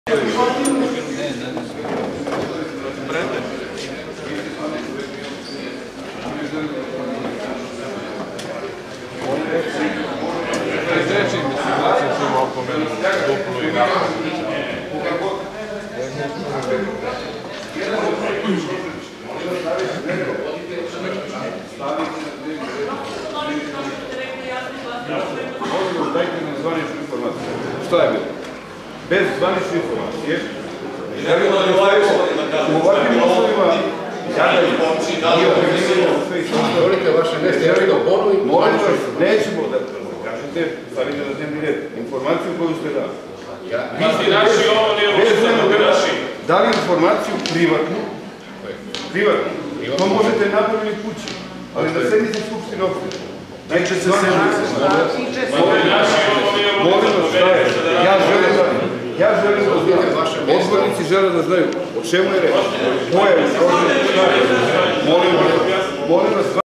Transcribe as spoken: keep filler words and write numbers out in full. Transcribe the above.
Izreći mi se da će samo opomenu duplu i napad. Dajte nam zvaničnu informaciju. Šta je bilo? Bez zvanične informacije, u ovakvim uslovima, Govorite vaše mjesto, ja vidim boru i molim vas, nećemo da kažete, stavite na dnevni red, informaciju koju ste dali. Dali informaciju privatnu, privatnu, to možete napraviti kući, ali na sednici Skupštine opštine. Neće se sednice. Molim vas, šta je? Ja želim da, ja želim da znam, odbornici žele da znaju o čemu je reč, ko je, molim vas, molim vas,